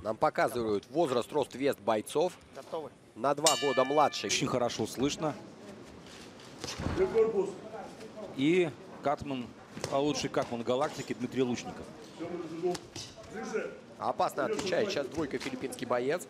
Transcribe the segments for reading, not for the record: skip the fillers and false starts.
Нам показывают возраст, рост, вес бойцов. Готовы. На 2 года младше. Очень хорошо слышно. И катман, лучший катман галактики Дмитрий Лучников. Опасно отвечает сейчас двойка, филиппинский боец.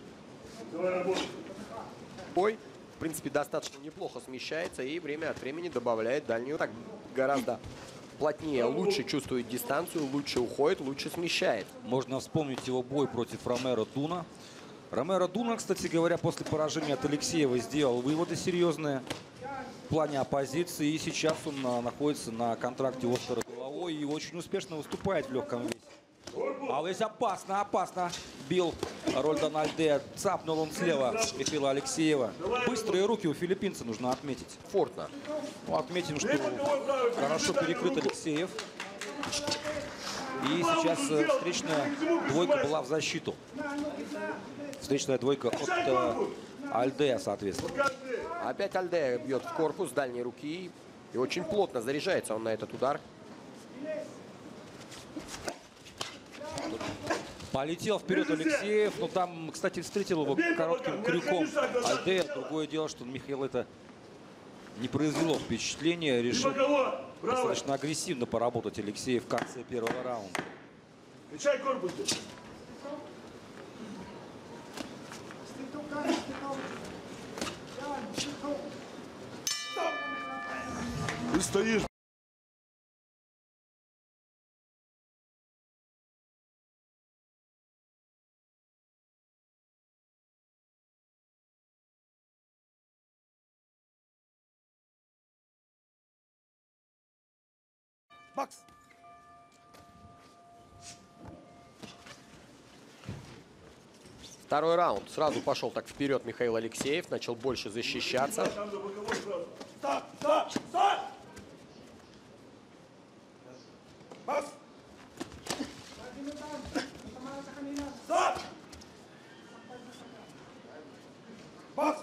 Бой, в принципе, достаточно неплохо смещается и время от времени добавляет дальнюю. Так гораздо плотнее, лучше чувствует дистанцию, лучше уходит, лучше смещает. Можно вспомнить его бой против Ромеро Дуна. Ромеро Дуна, кстати говоря, после поражения от Алексеева сделал выводы серьезные в плане оппозиции. И сейчас он находится на контракте «Оскара головой» и очень успешно выступает в легком весе. А здесь опасно, опасно. Бил Рольдан Альде. Цапнул он слева Михаила Алексеева. Быстрые руки у филиппинца, нужно отметить. Фортно. Ну, отметим, что хорошо перекрыт Алексеев. И сейчас встречная двойка была в защиту. Встречная двойка от Альде, соответственно. Опять Альде бьет в корпус дальней руки. И очень плотно заряжается он на этот удар. Полетел вперед Алексеев. Но там, кстати, встретил его коротким крюком Альде. Другое дело, что Михаил это не произвело впечатления. Решил достаточно агрессивно поработать Алексеев в конце первого раунда. Ты стоишь. Бокс. Второй раунд. Сразу пошел так вперед Михаил Алексеев. Начал больше защищаться. Стоп, стоп, стоп! Бокс! Стоп! Бокс!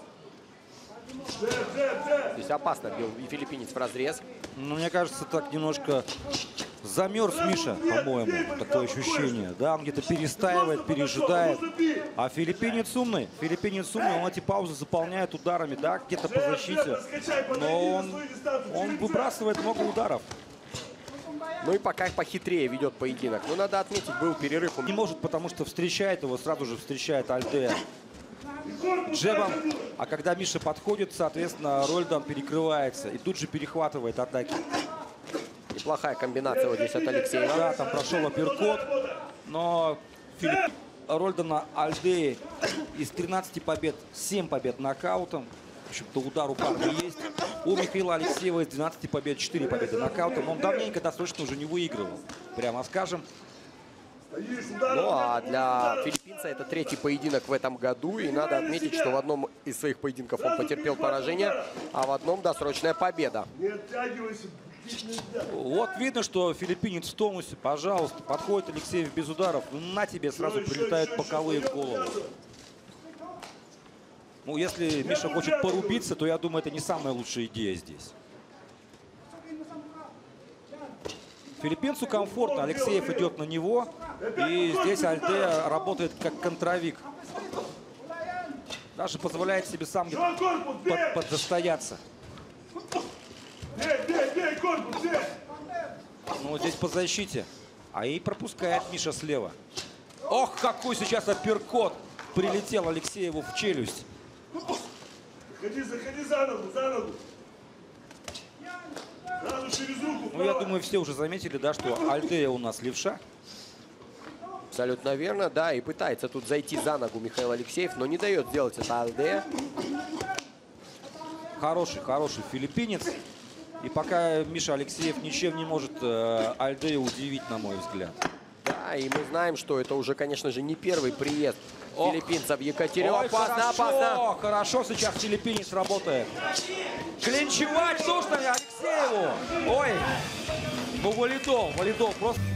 Здесь опасно бил и филиппинец в разрез. Ну, мне кажется, так немножко замерз Миша, по-моему, такое ощущение. Да, он где-то перестаивает, пережидает. А филиппинец умный. Филиппинец умный, он эти паузы заполняет ударами, да, где-то по защите. Но он выбрасывает много ударов. Ну и пока похитрее ведет поединок. Но надо отметить, был перерыв. Не может, потому что встречает его, сразу же встречает Альде джебом. А когда Миша подходит, соответственно, Рольдан перекрывается и тут же перехватывает атаки. Неплохая комбинация вот здесь от Алексея. Да, там прошел апперкот, но Рольдана Альде из 13 побед 7 побед нокаутом. В общем-то, удар у парня есть. У Михаила Алексеева из 12 побед 4 победы нокаутом. Он давненько досрочно уже не выигрывал, прямо скажем. Ну а для филиппинца это третий поединок в этом году. И надо отметить, что в одном из своих поединков он потерпел поражение, а в одном досрочная победа. Не оттягивайся. Вот видно, что филиппинец в тонусе. Пожалуйста, подходит Алексеев без ударов. На тебе сразу прилетают боковые в голову. Ну, если Миша хочет порубиться, то я думаю, это не самая лучшая идея здесь. Филиппинцу комфортно. Алексеев идет на него. И здесь Альде работает как контровик. Даже позволяет себе сам подзастояться. Ну, здесь по защите. А и пропускает Миша слева. Ох, какой сейчас апперкот прилетел Алексееву в челюсть. Заходи за ногу, за ногу. Сразу через руку. Ну, я думаю, все уже заметили, да, что Альде у нас левша. Абсолютно верно, да. И пытается тут зайти за ногу Михаил Алексеев, но не дает сделать это Альде. Хороший филиппинец. И пока Миша Алексеев ничем не может Альде удивить, на мой взгляд. Да, и мы знаем, что это уже, конечно же, не первый приезд филиппинца в Екатеринбург. Ой, Опасно, опасно. Хорошо сейчас филиппинец работает. Клинчевать нужно Алексееву. Ой, ну валидол просто.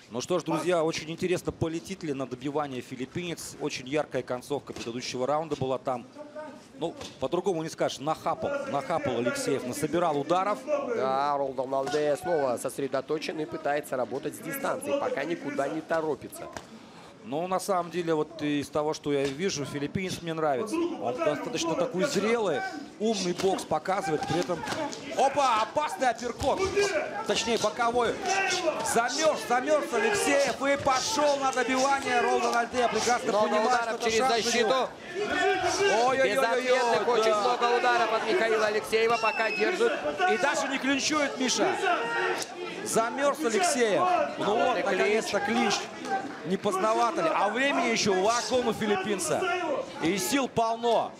Ну что ж, друзья, очень интересно, полетит ли на добивание филиппинец. Очень яркая концовка предыдущего раунда была там. Ну, по-другому не скажешь, нахапал Алексеев, насобирал ударов. Да, Ролдан Алдея снова сосредоточен и пытается работать с дистанции, пока никуда не торопится. Но на самом деле, вот из того, что я вижу, филиппинец мне нравится. Он достаточно такой зрелый, умный бокс показывает. При этом, опа, опасный апперкот. Точнее, боковой. Замерз Алексеев и пошел на добивание. Ролдан Алдея прекрасно понимает, что это через шанс защиту. Ой-ой-ой-ой. Безответных очень много ударов от Михаила Алексеева, пока держит. И даже не клинчует Миша. Замерз Алексеев. Ну вот, наконец-то клинч. Не поздновато ли? А времени еще вагон у филиппинца. И сил полно.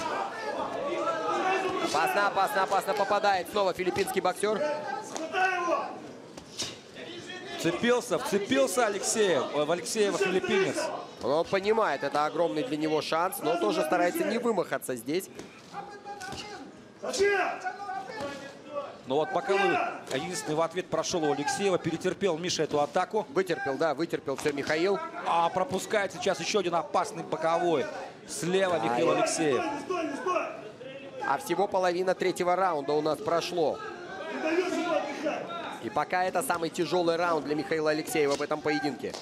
Опасно попадает снова филиппинский боксер. Вцепился Алексеев, в Алексеева филиппинец. Он понимает, это огромный для него шанс, но тоже старается не вымахаться здесь. Но вот боковой единственный в ответ прошел у Алексеева. Перетерпел Миша эту атаку. Вытерпел все Михаил. А пропускает сейчас еще один опасный боковой. Слева Михаил Алексеев. А всего половина третьего раунда у нас прошло. И пока это самый тяжелый раунд для Михаила Алексеева в этом поединке.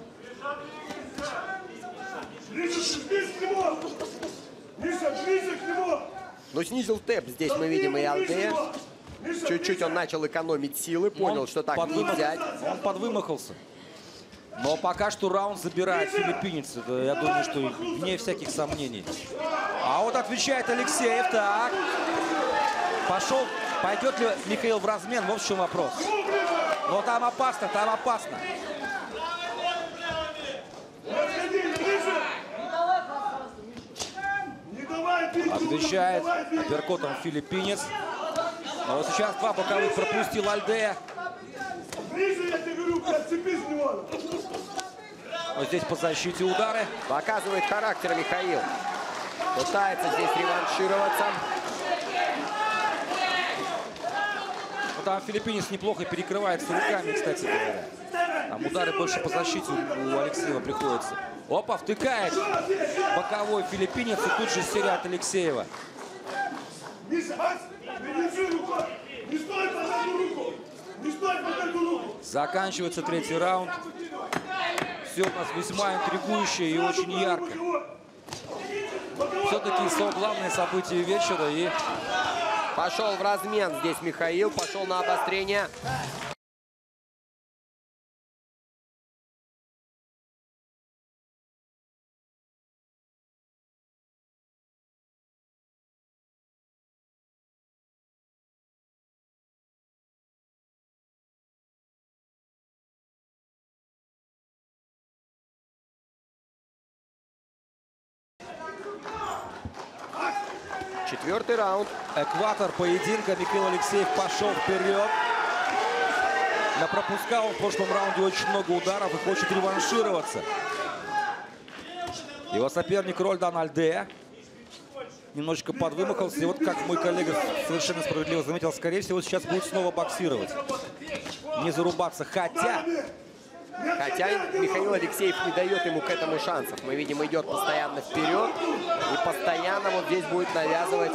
Но снизил темп здесь мы видим и Алдея. Чуть-чуть он начал экономить силы, понял, что так не взять. Он подвымахался. Но пока что раунд забирает филиппинец. Это, я думаю, что вне всяких сомнений. А вот отвечает Алексеев. Так. Пошел. Пойдет ли Михаил в размен? Вот в чем вопрос. Но там опасно, Отвечает апперкотом филиппинец. Но вот сейчас два боковых пропустил Алдея. Вот здесь по защите удары. Показывает характер Михаил. Пытается здесь реваншироваться. Ну, там филиппинец неплохо перекрывается руками, кстати говоря. Там удары больше по защите у Алексеева приходится. Опа, втыкает боковой филиппинец и тут же серия от Алексеева. Заканчивается третий раунд. Все у нас весьма интригующе и очень ярко. Все-таки главное событие вечера. И пошел в размен здесь Михаил, пошел на обострение. Четвертый раунд. Экватор поединка. Михаил Алексеев пошел вперед. Пропускал в прошлом раунде очень много ударов и хочет реваншироваться. Его соперник Ролдан Алдея немножечко подвымахался. И вот как мой коллега совершенно справедливо заметил, скорее всего, сейчас будет снова боксировать. Не зарубаться. Хотя Михаил Алексеев не дает ему к этому шансов. Мы видим, идет постоянно вперед. И постоянно вот здесь будет навязывать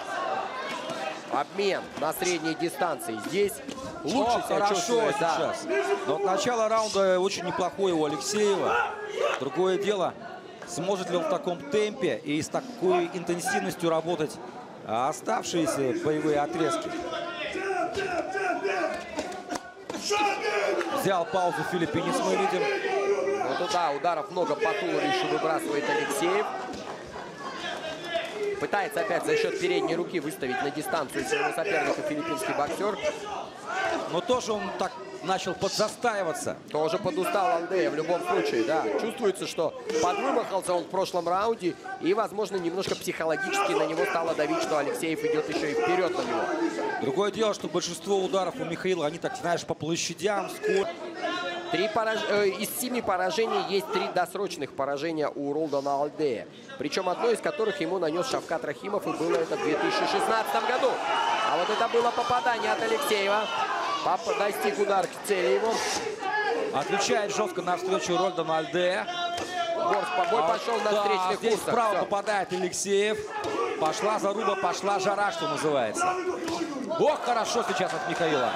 обмен на средней дистанции. Здесь лучше себя чувствует. Сейчас. Но от начала раунда очень неплохое у Алексеева. Другое дело, сможет ли он в таком темпе и с такой интенсивностью работать оставшиеся боевые отрезки. Взял паузу филиппинец, мы видим. Вот туда ударов много по туловищу выбрасывает Алексеев. Пытается опять за счет передней руки выставить на дистанцию своего соперника филиппинский боксер. Но тоже он так начал подзастаиваться. Тоже подустал Алдея в любом случае, да. Чувствуется, что подвымахался он в прошлом раунде. И, возможно, немножко психологически на него стало давить, что Алексеев идет еще и вперед на него. Другое дело, что большинство ударов у Михаила, они так, знаешь, по площадям, скорость. Из 7 поражений есть 3 досрочных поражения у Ролдана Алдея. Причем одно из которых ему нанес Шавкат Рахимов, и было это в 2016 году. А вот это было попадание от Алексеева. Достиг удар к цели его. Отвечает жестко навстречу Рольдан Альдея. Бой пошел на встречных здесь курсах. справа Всё. попадает Алексеев. Пошла заруба, пошла жара, что называется. Ох, хорошо сейчас от Михаила.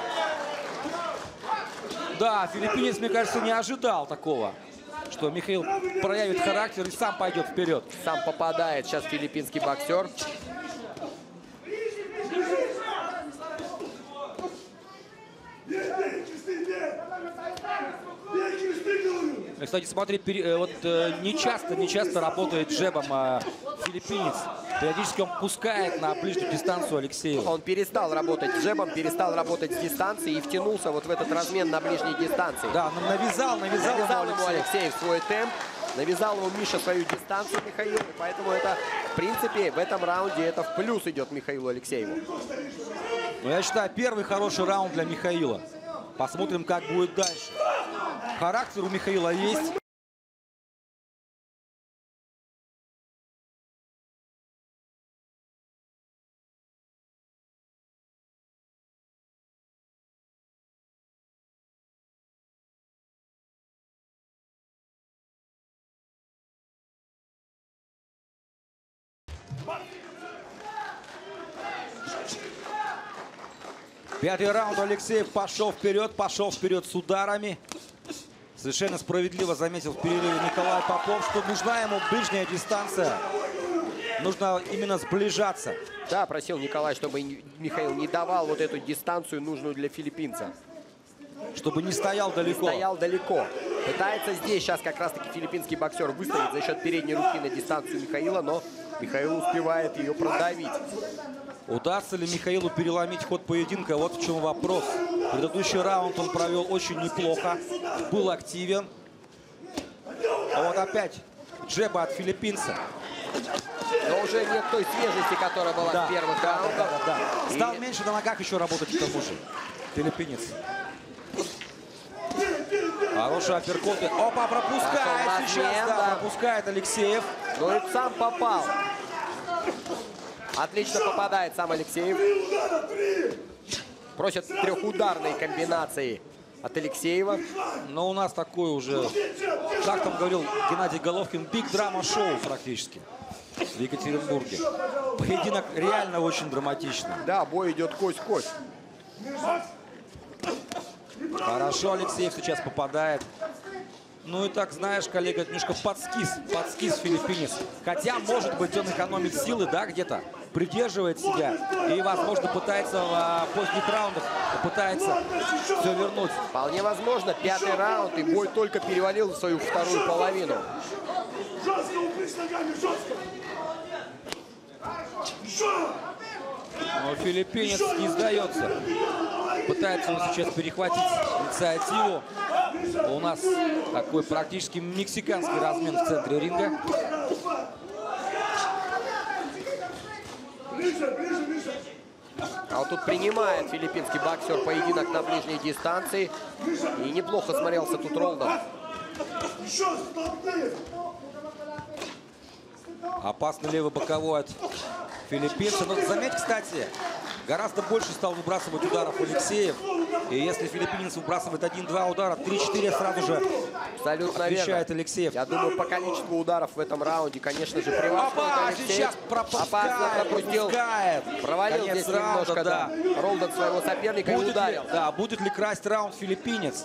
Да, филиппинец, мне кажется, не ожидал такого, что Михаил проявит характер и сам пойдет вперед. Сам попадает сейчас филиппинский боксер. Кстати, смотри, не часто работает джебом филиппинец. Периодически он пускает на ближнюю дистанцию Алексеева. Он перестал работать джебом, перестал работать с дистанции и втянулся вот в этот размен на ближней дистанции. Да, навязал ему Алексеев свой темп. Навязал ему Миша свою дистанцию Михаилу. И поэтому это, в принципе, в этом раунде это в плюс идет Михаилу Алексееву. Но я считаю, первый хороший раунд для Михаила. Посмотрим, как будет дальше. Характер у Михаила есть. Пятый раунд. Алексеев пошел вперед с ударами. Совершенно справедливо заметил в перерыве Николай Попов, что нужна ему ближняя дистанция. Нужно именно сближаться. Да, просил Николай, чтобы Михаил не давал вот эту дистанцию, нужную для филиппинца. Чтобы не стоял далеко. Стоял далеко. Пытается здесь сейчас как раз-таки филиппинский боксер выставить за счет передней руки на дистанцию Михаила, но Михаил успевает ее продавить. Удастся ли Михаилу переломить ход поединка? Вот в чем вопрос. Предыдущий раунд он провел очень неплохо. Был активен. А вот опять джеба от филиппинца. Но уже нет той свежести, которая была в первых раундах. Да. Стал меньше на ногах еще работать к тому же. Филиппинец. Хороший апперкот. Опа, пропускает сейчас. Да, пропускает Алексеев. Ну и сам попал. Отлично попадает сам Алексеев. Просят трехударной комбинации от Алексеева. Но у нас такой уже, как там говорил Геннадий Головкин, биг драма шоу практически в Екатеринбурге. Поединок реально очень драматичный. Да, бой идет кость-кость. Хорошо Алексеев сейчас попадает. Ну и так, знаешь, коллега, немножко подскис филиппинец. Хотя, может быть, он экономит силы, да, где-то, придерживает себя. И, возможно, пытается в поздних раундах, пытается все вернуть. Вполне возможно, пятый раунд, и бой только перевалил в свою вторую половину. Жестко, упрись ногами, жестко. Но филиппинец не сдается. Пытается он сейчас перехватить инициативу. У нас такой практически мексиканский размен в центре ринга. А вот тут принимает филиппинский боксер поединок на ближней дистанции. И неплохо смотрелся тут Ролдан. Опасный левый боковой от филиппинца. Но заметь, кстати, гораздо больше стал выбрасывать ударов Алексеев. И если филиппинец выбрасывает 1-2 удара, 3-4 сразу же отвечает Алексеев. Я думаю, по количеству ударов в этом раунде, конечно же, превосходит Алексеев. Сейчас пропускает. Провалил Конец здесь раунда, немножко, да. Ролдан своего соперника и ударил. Будет ли красть раунд филиппинец?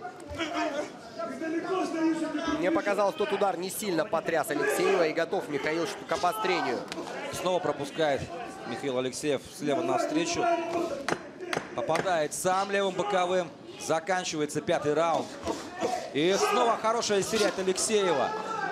Мне показалось, тот удар не сильно потряс Алексеева, и готов Михаил к обострению. Снова пропускает Михаил Алексеев слева навстречу. Попадает сам левым боковым. Заканчивается пятый раунд. И снова хорошая серия от Алексеева.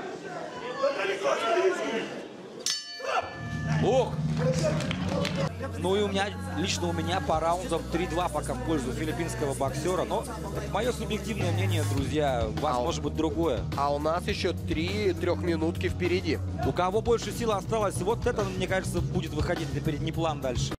Ух! Ну и лично у меня по раундам 3-2 пока в пользу филиппинского боксера. Но это мое субъективное мнение, друзья. У вас может быть другое. А у нас еще 3 трехминутки впереди. У кого больше сил осталось, вот это, мне кажется, будет выходить на передний план дальше.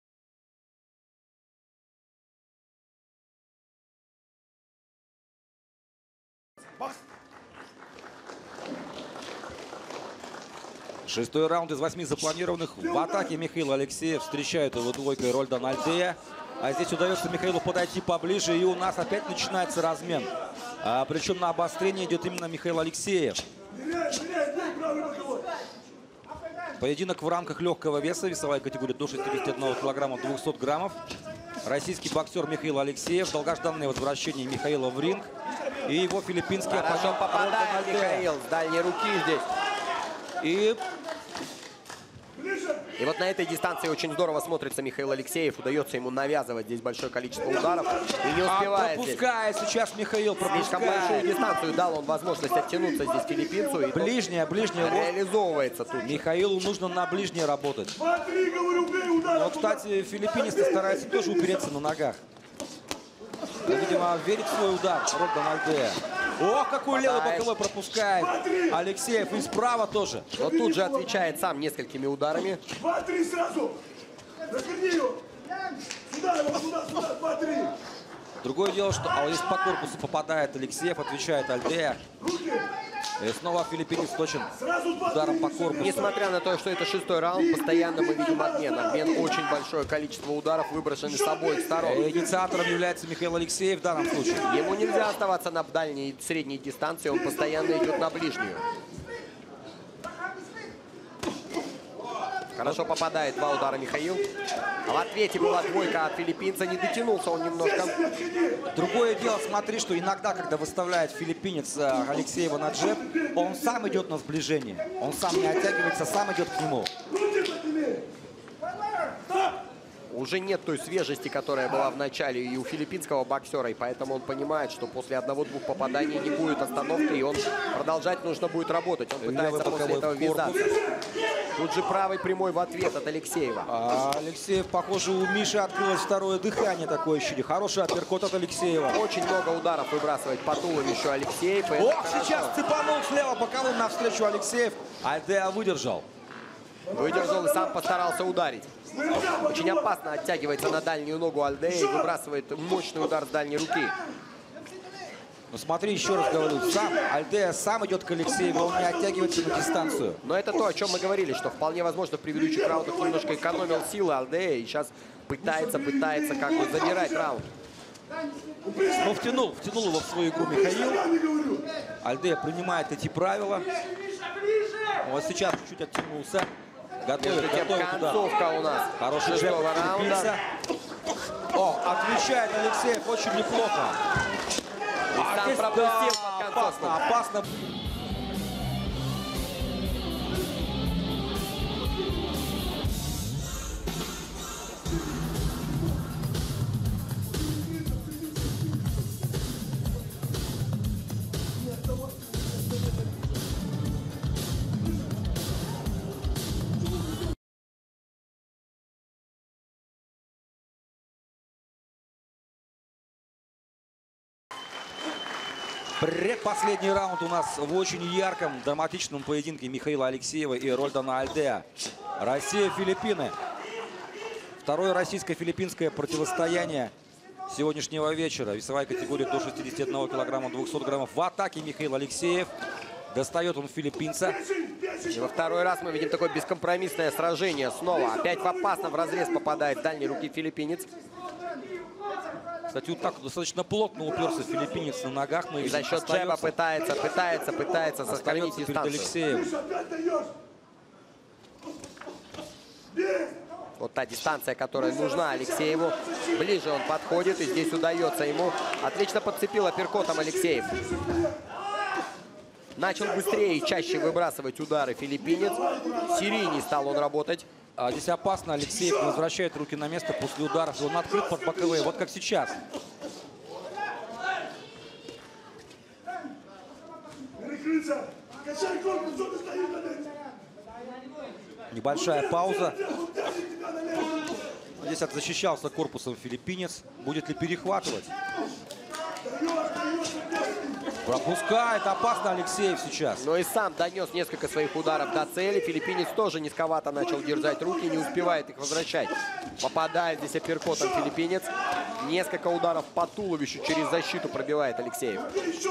Шестой раунд из 8 запланированных. В атаке Михаил Алексеев встречает его двойкой Рольдан Альдея. А здесь удается Михаилу подойти поближе. И у нас опять начинается размен. Причем на обострение идет именно Михаил Алексеев. Поединок в рамках легкого веса, весовая категория до 61 килограмма 200 граммов. Российский боксер Михаил Алексеев, долгожданное возвращение Михаила в ринг. И его филиппинский Хорошо оппонент попадает Михаил с дальней руки здесь. И вот на этой дистанции очень здорово смотрится Михаил Алексеев. Удается ему навязывать здесь большое количество ударов. И не успевает пропускает здесь. Сейчас Михаил, Слишком большую дистанцию дал он возможность оттянуться здесь филиппинцу. И ближняя. реализовывается тут. Михаилу нужно на ближнее работать. Смотри, говорю, бей удар. Но, кстати, филиппинец старается тоже упереться на ногах. Но, видимо, верит в свой удар. Рольдан Альдея. Ох, какой левый боковой пропускает Алексеев. И справа тоже. Но тут же отвечает сам несколькими ударами. 2-3 сразу. Разверни ее. Сюда его, сюда, 2-3. Другое дело, что вот здесь по корпусу попадает Алексеев, отвечает Альдея. Руки. И снова филиппинец точен Сразу 2-3. ударом по корпусу. Несмотря на то, что это 6-й раунд, постоянно мы видим обмен. Обмен очень большое количество ударов выброшены с обоих сторон. Инициатором является Михаил Алексеев в данном случае. Ему нельзя оставаться на дальней и средней дистанции, он постоянно идет на ближнюю. Хорошо попадает, 2 удара Михаил. А в ответе была двойка от филиппинца, не дотянулся он немножко. Другое дело, смотри, что иногда, когда выставляет филиппинец Алексеева на джеб, он сам идет на сближение. Он сам не оттягивается, сам идет к нему. Уже нет той свежести, которая была в начале и у филиппинского боксера, и поэтому он понимает, что после 1-2 попаданий не будет остановки, и он продолжать нужно будет работать. Он пытается после этого ввязаться. Тут же правый прямой в ответ от Алексеева. Алексеев, похоже, у Миши открылось второе дыхание, такое ощущение. Хороший апперкот от Алексеева. Очень много ударов выбрасывает по туловищу Алексеев. Ох, сейчас цепанул слева боковым навстречу Алексеев. Альдея выдержал. Выдержал и сам постарался ударить. Очень опасно оттягивается на дальнюю ногу Альдея и выбрасывает мощный удар с дальней руки. Ну смотри, еще раз говорю, Альдея сам идет к Алексееву, он не оттягивается на дистанцию. Но это то, о чем мы говорили, что вполне возможно в предыдущих раундах немножко экономил силы Альдея и сейчас пытается как бы забирать раунд. Но втянул его в свою игру Михаил. Альдея принимает эти правила. Вот сейчас чуть-чуть оттянулся. Между тем концовка у нас. Хороший джеб раунда. О, отвечает Алексеев очень неплохо. И сам пропустил под концовку. Опасно. Предпоследний раунд у нас в очень ярком, драматичном поединке Михаила Алексеева и Рольдана Альдея. Россия-Филиппины. Второе российско-филиппинское противостояние сегодняшнего вечера. Весовая категория до 61 килограмма 200 граммов. В атаке Михаил Алексеев. Достает он филиппинца. И во второй раз мы видим такое бескомпромиссное сражение. Снова опять в опасном разрез попадает с дальней руки филиппинец. Кстати, вот так достаточно плотно уперся филиппинец на ногах. И за счет джеба пытается сохранить дистанцию. Вот та дистанция, которая нужна Алексееву. Ближе он подходит, и здесь удается ему. Отлично подцепил апперкотом Алексеев. Начал быстрее и чаще выбрасывать удары филиппинец. Серийней стал он работать. А здесь опасно. Алексеев возвращает руки на место после ударов. Он открыт под боковые. Вот как сейчас. Небольшая пауза. Здесь защищался корпусом филиппинец. Будет ли перехватывать? Пропускает. Опасно Алексеев сейчас. Но и сам донес несколько своих ударов до цели. Филиппинец тоже низковато начал держать руки, не успевает их возвращать. Попадает здесь апперкотом филиппинец. Несколько ударов по туловищу через защиту пробивает Алексеев.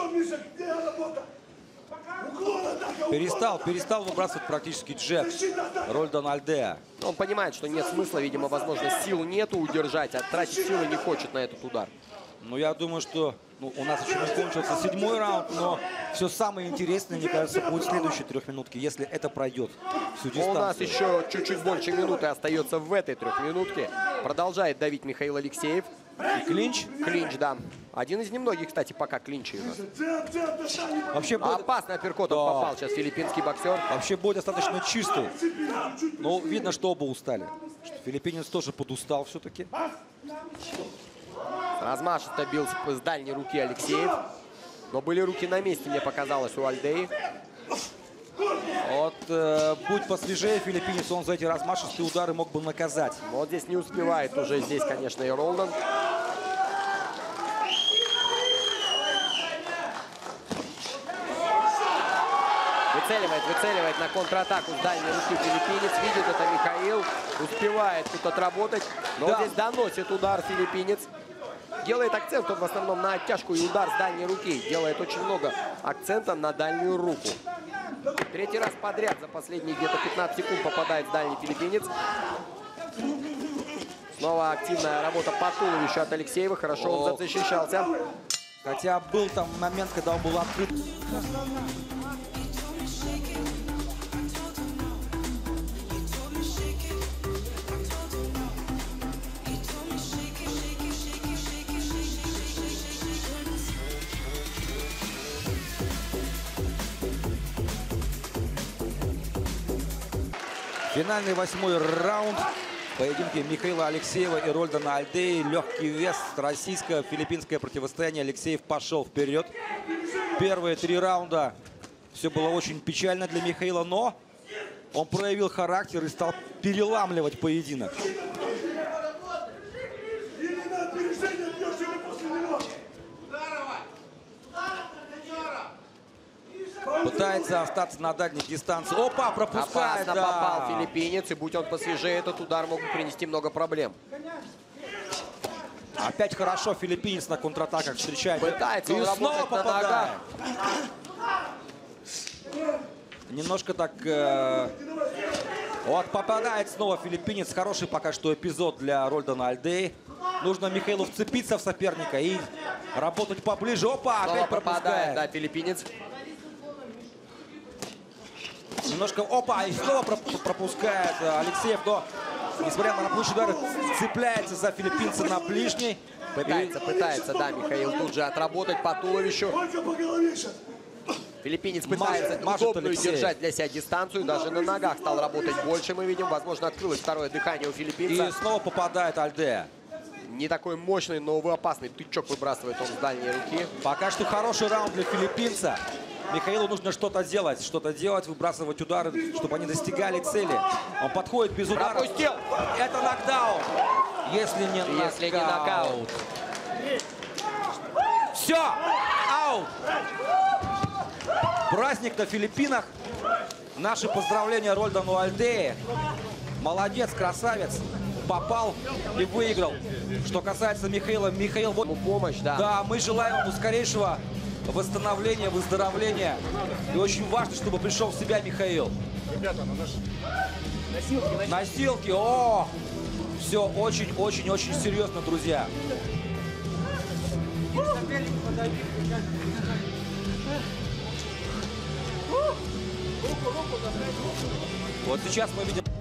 Перестал выбрасывать практически джеб Рольдан Альдея. Он понимает, что нет смысла, видимо, возможно, сил нету удержать, а тратить силы не хочет на этот удар. Ну, я думаю, что у нас еще не кончился 7-й раунд, но все самое интересное, мне кажется, будет в следующей 3-минутке, если это пройдет всю дистанцию. У нас еще чуть-чуть больше минуты остается в этой 3-минутке. Продолжает давить Михаил Алексеев. И клинч. Клинч, да. Один из немногих, кстати, пока клинчей у нас. Вообще бой... Опасный апперкот попал сейчас филиппинский боксер. Вообще бой достаточно чистый. Но видно, что оба устали. Что филиппинец тоже подустал все-таки. Размашисто бил с дальней руки Алексеев. Но были руки на месте, мне показалось, у Альдеи. Вот, будь посвежее филиппинец, он за эти размашистые удары мог бы наказать. Вот здесь не успевает уже здесь, конечно, и Ролдан. Выцеливает на контратаку с дальней руки филиппинец. Видит это Михаил. Успевает тут отработать. Но да. Здесь доносит удар филиппинец. Делает акцент он в основном на оттяжку и удар с дальней руки. Делает очень много акцента на дальнюю руку. Третий раз подряд за последние где-то 15 секунд попадает в дальний филиппинец. Снова активная работа по туловищу от Алексеева. Хорошо он защищался. Хотя был там момент, когда он был открыт. Финальный 8-й раунд в поединке Михаила Алексеева и Рольдана Альдеи. Легкий вес, российско-филиппинское противостояние. Алексеев пошел вперед. Первые 3 раунда все было очень печально для Михаила, но он проявил характер и стал переламливать поединок. Пытается остаться на дальних дистанциях. Опа, пропускает. Опасно да. попал филиппинец. И будь он посвежее, этот удар мог бы принести много проблем. Опять хорошо филиппинец на контратаках встречает. Пытается он и снова работать на попадает. ногах. Немножко так... Вот попадает снова филиппинец. Хороший пока что эпизод для Рольдана Альдеи. Нужно Михаилу вцепиться в соперника и работать поближе. Опа, Снова опять попадает, пропускает. да, филиппинец. Немножко, опа, и снова пропускает Алексеев, но, несмотря на рабочий удар, цепляется за филиппинца на ближней. Пытается, да, Михаил тут же отработать по туловищу. Филиппинец пытается удобную держать для себя дистанцию. Даже на ногах стал работать больше, мы видим. Возможно, открылось второе дыхание у филиппинца. И снова попадает Альдея. Не такой мощный, но, увы, опасный тычок выбрасывает он с дальней руки. Пока что хороший раунд для филиппинца. Михаилу нужно что-то делать, выбрасывать удары, чтобы они достигали цели. Он подходит без удара. Пропустил. Это нокдаун. Если не нокаут. Все, аут. Праздник на Филиппинах. Наши поздравления Рольдану Альдеи. Молодец, красавец. Попал и выиграл. Что касается Михаила, Михаил... Ему помощь, да. Да, мы желаем ему скорейшего восстановления, выздоровления. И очень важно, чтобы пришел в себя Михаил. Ребята, на наши Носилки, о! Все очень-очень-очень серьезно, друзья. Вот сейчас мы видим...